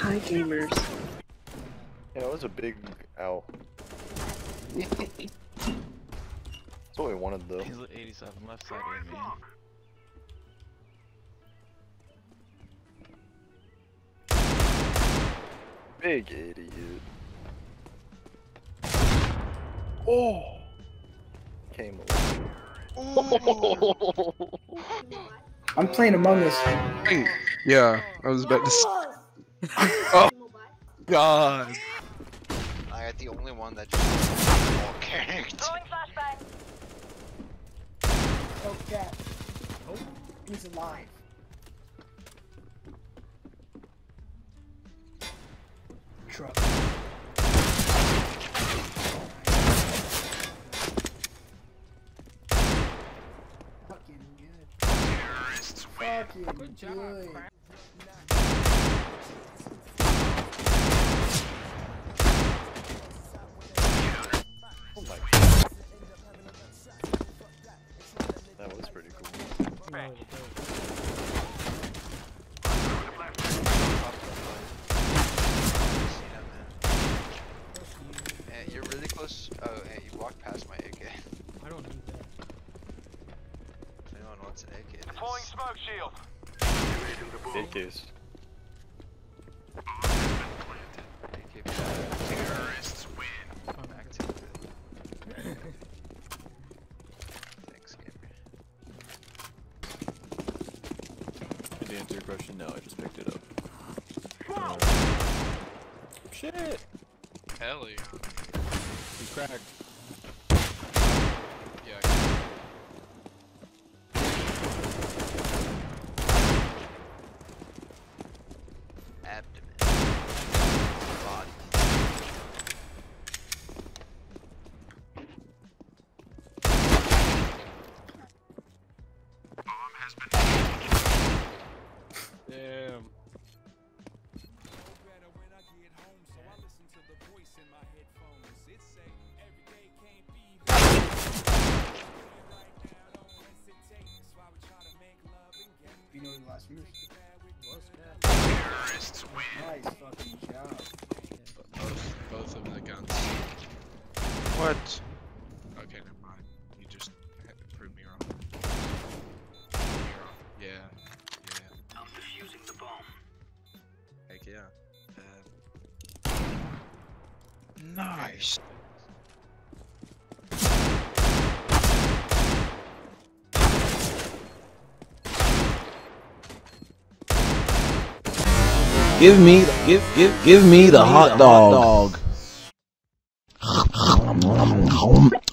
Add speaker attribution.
Speaker 1: Hi, gamers.
Speaker 2: Yeah, it was a big ow. That's what we wanted, though.
Speaker 3: He's at 87, left side A, man.
Speaker 2: Big idiot. Oh! Came along.
Speaker 4: I'm playing Amoongus.
Speaker 5: Yeah, I was about to say. Oh, God.
Speaker 6: I got the only one that just all character.
Speaker 4: Oh, cat. Oh, he's alive. Truck. Fucking good. Fucking good.
Speaker 2: Oh my god. That was pretty cool.
Speaker 6: You're really close. Oh, hey, you walked past my AK.
Speaker 7: I don't need that.
Speaker 6: If anyone wants an AK, it is.
Speaker 8: Deploying smoke shield.
Speaker 2: Big case.
Speaker 6: AK terrorists win. Back to it. Thanks, gamer.
Speaker 9: To answer your question, no, I just picked it up. Shit!
Speaker 3: Hell yeah.
Speaker 9: He's cracked.
Speaker 3: Yeah.
Speaker 6: Abdomen. Body.
Speaker 8: Bomb has been
Speaker 9: Damn.
Speaker 4: You know the last years?
Speaker 8: terrorists win.
Speaker 4: Nice fucking job.
Speaker 3: Both of the guns.
Speaker 5: What?
Speaker 3: Okay, never mind. You just proved me wrong. You're wrong. Yeah. Yeah.
Speaker 8: I'm defusing the bomb.
Speaker 3: Heck yeah.
Speaker 5: Nice.
Speaker 10: Give me the hot dog.